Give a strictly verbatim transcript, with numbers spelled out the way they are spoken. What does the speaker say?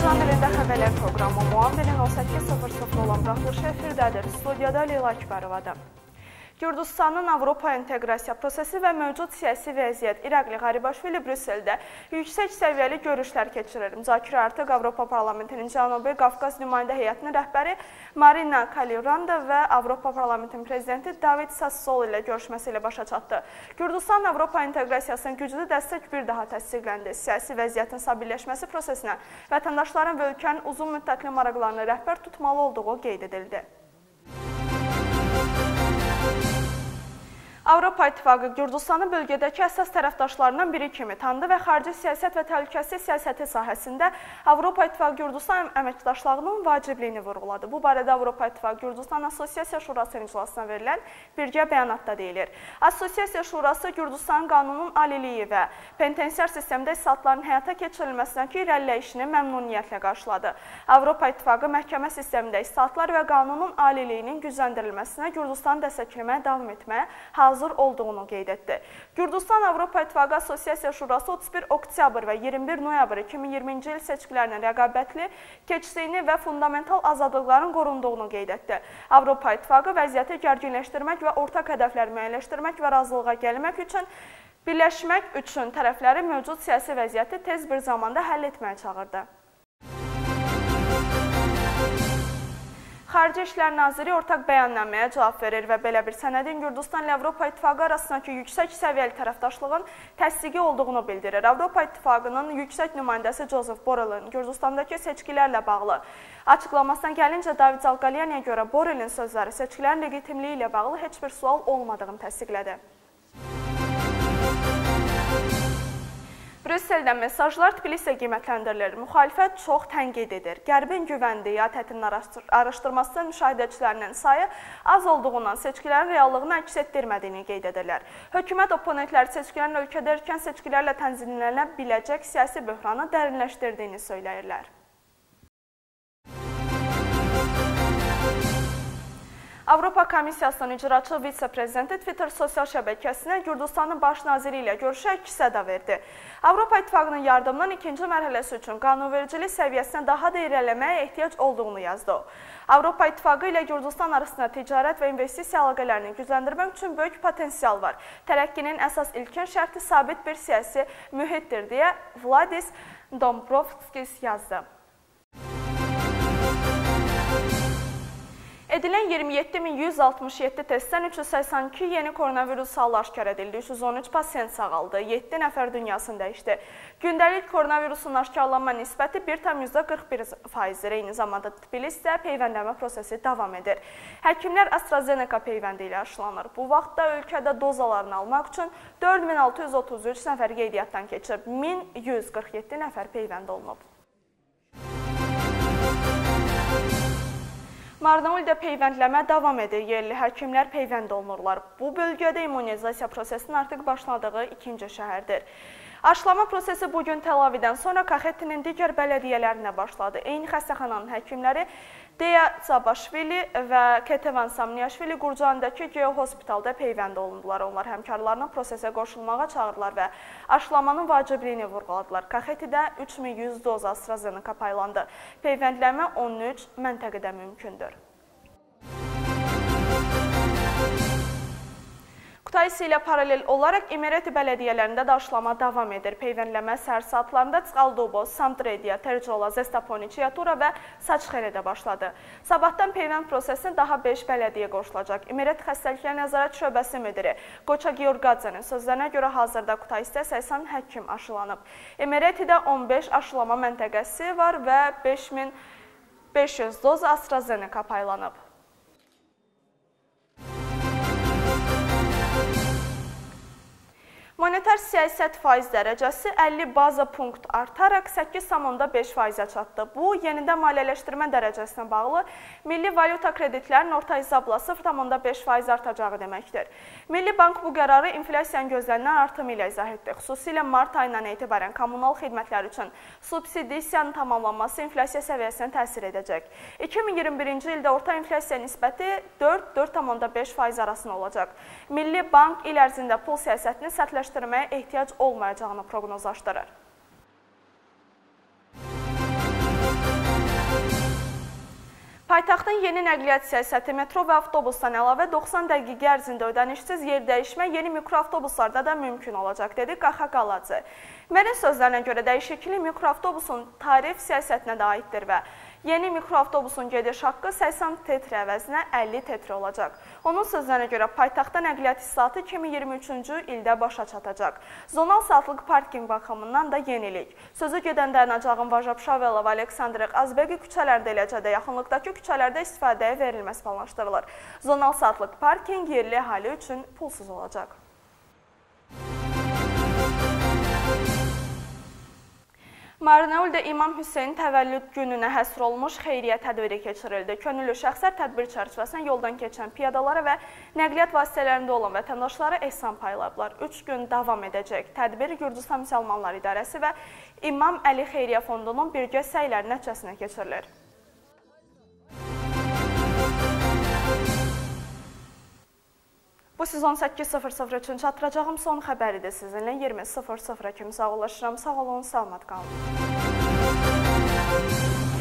Azərbaycan dilində xəbərlər proqramı Muambilin on səkkiz sıfır sıfır olan buraxılışı efirdədir. Studiyada Leyla Akbarovadır. Gürcüstanın Avropa inteqrasiya prosesi və mövcud siyasi vəziyyət İraqli Qaribaşvili Brüsseldə yüksək səviyyəli görüşlər keçirir. Müzakirə artıq Avropa Parlamentinin Cənubi Qafqaz nümayəndə heyətinin rəhbəri Marina Kalyuranda və Avropa Parlamentinin prezidenti David Sassoli ilə görüşməsi ilə başa çatdı. Gürcüstan Avropa inteqrasiyasının güclü dəstək bir daha təsdiqləndi. Siyasi vəziyyətin stabilləşməsi prosesinə vətəndaşların və ölkənin uzun müddətli maraqlarını rəhbər tutmalı olduğu qeyd edildi. Avropa İttifaqı Gürcüstanı bölgədəki əsas tərəfdaşlarından biri kimi tanıdı və xarici siyasət və təhlükəsizlik siyasəti sahəsində Avropa İttifaqı Gürcüstan əməkdaşlığının vacibliyini vurğuladı. Bu barədə Avropa İttifaqı Gürcüstan Assosiasiya Şurasının iclasına verilən birgə bəyanatda deyilir. Assosiasiya Şurası Gürcüstanın qanunun aliliyi və penitensiar sistemdə islahatların həyata keçirilməsindəki irəliləyişini məmnuniyyətlə qarşıladı. Avropa İttifaqı məhkəmə sistemində islahatlar və qanunun aliliyinin gücləndirilməsinə Gürcüstanı dəstəkləməyə davam etməyə hazır hazır olduğunu qeyd etdi. Gürcüstan Avropa İttifaqı Assosiasiya Şurası otuz bir oktyabr və iyirmi bir noyabr iki min iyirminci il seçkilərinin rəqabətli keçdiyini və fundamental azadlıqların qorunduğunu qeyd etdi. Avropa İttifaqı vəziyyəti gərginləşdirmək və ortaq hədəflər müəyyənləşdirmək və razılığa gəlmək üçün birləşmək üçün tərəfləri mövcud siyasi vəziyyəti tez bir zamanda həll etməyə çağırdı. Xarici İşlər Naziri ortaq bəyannaməyə cavab verir və belə bir sənədin Gürcüstan ilə Avropa İttifaqı arasındakı yüksək səviyyəli tərəfdaşlığın təsdiqi olduğunu bildirir. Avropa İttifaqının yüksək nümayəndəsi Joseph Borrellin Gürcüstandakı seçkilərlə bağlı açıqlamasına gəlincə David Zalqalyaniyə görə Borrellin sözləri seçkilərin legitimliyi ilə bağlı heç bir sual olmadığını təsdiqlədi. Brüsseldən mesajlar Tbilisiyə qiymətləndirilir. Müxalifət çox tənqid edir. Qərbin güvəndi ATƏT-in araşdırması müşahidəçilərinin sayı az olduğundan seçkilərin reallığını əks etdirmədiyini qeyd edirlər. Hökumət oponentləri seçkilərin ölkədə erkən seçkilərlə tənzimlənə biləcək siyasi böhranı dərinləşdirdiyini söyləyirlər. Avropa Komissiyasının icraçı vitse-prezidenti Twitter sosial şəbəkəsinə Gürcüstanın baş naziri ilə görüşə iki səda verdi. Avropa İttifaqının yardımının ikinci mərhələsi üçün qanunvericilik səviyyəsinə daha da irəliləməyə ehtiyac olduğunu yazdı o. Avropa İttifaqı ilə Gürcüstan arasında ticarət və investisiya əlaqələrini gücləndirmək üçün böyük potensial var. Tərəqqinin əsas ilkin şərti sabit bir siyasi mühitdir deyə Vladis Dombrovskis yazdı. Edilən iyirmi yeddi min yüz altmış yeddi testdən üç yüz səksən iki yeni koronavirus halı aşkar edildi. üç yüz on üç pasiyent sağaldı. yeddi nəfər dünyasını dəyişdi. Gündəlik koronavirusun aşkarlanma nisbəti bir tam yüzdə qırx bir faizdir. Eyni zamanda Tbilisdə peyvəndləmə prosesi davam edir. Həkimlər AstraZeneca peyvəndi ilə aşılanır. Bu vaxtda ölkədə dozalarını almaq üçün dörd min altı yüz otuz üç nəfər qeydiyyatdan keçib, min yüz qırx yeddi nəfər peyvənd olunub. Marnauldə peyvəndləmə davam edir. Yerli həkimlər peyvənd olunurlar. Bu bölgədə immunizasiya prosesinin artıq başladığı ikinci şəhərdir. Aşılama prosesi bugün Tel-Avivdən sonra Kaxetinin digər bələdiyyələrinə başladı. Eyni xəstəxananın həkimləri Deya Zabaşvili və Ketevan Samniyaşvili Qurcandakı Geohospitalda peyvənd olundular. Onlar həmkarlarını prosesə qoşulmağa çağırdılar və aşılamanın vacibliyini vurğuladılar. Kaxetidə üç min yüz doz AstraZeneca paylandı. Peyvəndləmə on üç məntəqədə mümkündür. Kutaisi ilə paralel olaraq İmereti bələdiyyələrində də aşılama davam edir. Peyvəndləmə səhər saatlarında Tsqaldubo, Samtrediya, Tercola, Zestaponi, Çiyatura və Saçxeredə başladı. Sabahdan peyvənd prosesinə daha beş bələdiyyə qoşulacaq. İmeret xəstəliklər nəzarət şöbəsi müdiri Qoça Georgadzenin sözlərinə görə hazırda Kutaisidə səksən həkim aşılanıb. İmeretidə on beş aşılama məntəqəsi var və beş min beş yüz doz AstraZeneca paylanıb. Monetar siyasət faiz dərəcəsi əlli baza punkt artaraq səkkiz tam beş faizə çatdı. Bu, yenidən maliyyələşdirmə dərəcəsinə bağlı milli valyuta kreditlərinin orta hesabla sıfır tam beş faiz artacağı deməkdir. Milli Bank bu qərarı inflyasiyanın gözlənilən artımı ilə izah etdi. Xüsusilə mart ayından etibarən kommunal xidmətlər üçün subsidiyanın tamamlanması inflyasiya səviyyəsinə təsir edəcək. iki min iyirmi birinci ildə orta inflyasiya nisbəti dörd dörd tam beş faiz arasında olacaq. Milli Bank il ərzində pul siyasətini sərtləşdirəcək ehtiyac olmayacağını proqnozlaşdırır. Paytaxtın yeni nəqliyyat siyasəti metro və avtobusdan əlavə doxsan dəqiqə ərzində ödənişsiz yer dəyişmə yeni mikroavtobuslarda da mümkün olacaq, dedi Qaxa Qalacı. Mərin sözlərinə görə dəyişiklik mikroavtobusun tarif siyasətinə də aiddir və yeni mikroavtobusun gediş haqqı səksən tetr əvəzinə əlli tetr olacaq. Onun sözlərinə görə paytaxtda nəqliyyat islahatı iki min iyirmi üçüncü ildə başa çatacaq. Zonal saatlıq parking baxımından da yenilik. Sözü gedən dayanacağın Vajab Şavelov, Aleksandr Azbəqi küçələrində, eləcə də yaxınlıqdakı küçələrdə istifadəyə verilməsi planlaşdırılır. Zonal saatlıq parking yerli əhali üçün pulsuz olacaq. Marinauldə İmam Hüseyin təvəllüd gününə həsr olmuş xeyriyyə tədbiri keçirildi. Könüllü şəxslər tədbir çərçivəsində yoldan keçən piyadalara və nəqliyyat vasitələrində olan vətəndaşlara ehsan payladılar. Üç gün davam edəcək. Tədbir Gürcüstan Müsəlmanlar İdarəsi və İmam Əli Xeyriyyə Fondunun birgə səyləri nəticəsində keçirilir. Bu sizon səkkiz sıfır sıfır üçün çatdıracağım son xəbəridir sizinlə. iyirmi sıfır sıfıra kimi sağollaşıram. Sağ olun, salamat qalın.